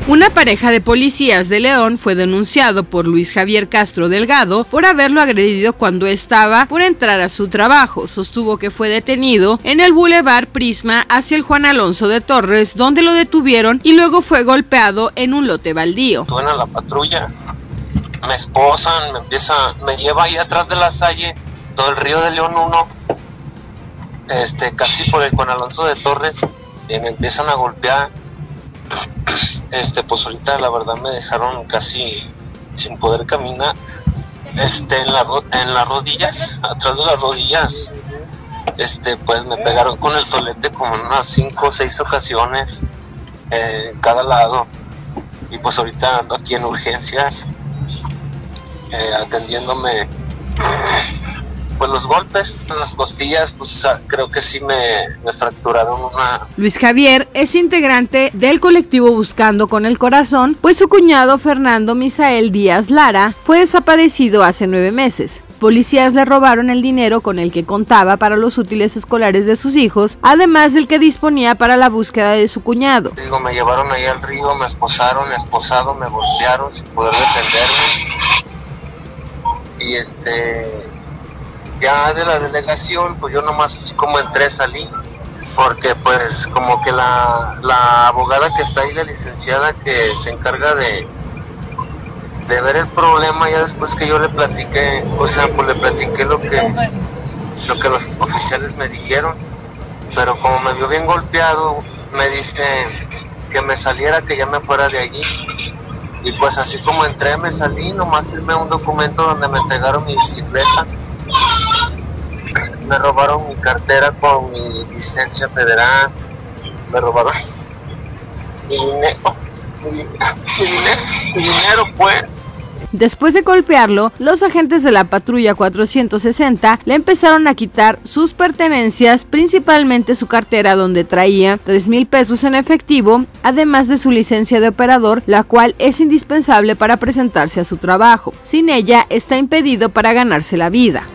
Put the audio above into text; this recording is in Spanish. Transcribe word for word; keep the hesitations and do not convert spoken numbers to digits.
Una pareja de policías de León fue denunciado por Luis Javier Castro Delgado por haberlo agredido cuando estaba por entrar a su trabajo. Sostuvo que fue detenido en el Boulevard Prisma hacia el Juan Alonso de Torres, donde lo detuvieron y luego fue golpeado en un lote baldío. Suben a la patrulla, me esposan, me empieza, me lleva ahí atrás de la Salle, todo el río de León uno, este, casi por el Juan Alonso de Torres, y me empiezan a golpear. Este, pues ahorita la verdad me dejaron casi sin poder caminar, este, en, la, en las rodillas, atrás de las rodillas, este, pues me pegaron con el tolete como en unas cinco o seis ocasiones, eh, en cada lado, y pues ahorita ando aquí en urgencias, eh, atendiéndome, pues los golpes en las costillas, pues creo que sí me, me fracturaron una. Luis Javier es integrante del colectivo Buscando con el Corazón, pues su cuñado Fernando Misael Díaz Lara fue desaparecido hace nueve meses. Policías le robaron el dinero con el que contaba para los útiles escolares de sus hijos, además del que disponía para la búsqueda de su cuñado. Digo, me llevaron ahí al río, me esposaron, esposado, me golpearon sin poder defenderme. Y este... ya de la delegación, pues yo nomás así como entré, salí, porque pues como que la, la abogada que está ahí, la licenciada que se encarga de, de ver el problema, ya después que yo le platiqué, o sea, pues le platiqué lo que, lo que los oficiales me dijeron, pero como me vio bien golpeado, me dice que me saliera, que ya me fuera de allí, y pues así como entré, me salí, nomás firmé un documento donde me entregaron mi bicicleta. Me robaron mi cartera con mi licencia federal, me robaron mi dinero, mi, mi dinero, mi dinero pues. Después de golpearlo, los agentes de la patrulla cuatrocientos sesenta le empezaron a quitar sus pertenencias, principalmente su cartera donde traía tres mil pesos en efectivo, además de su licencia de operador, la cual es indispensable para presentarse a su trabajo. Sin ella está impedido para ganarse la vida.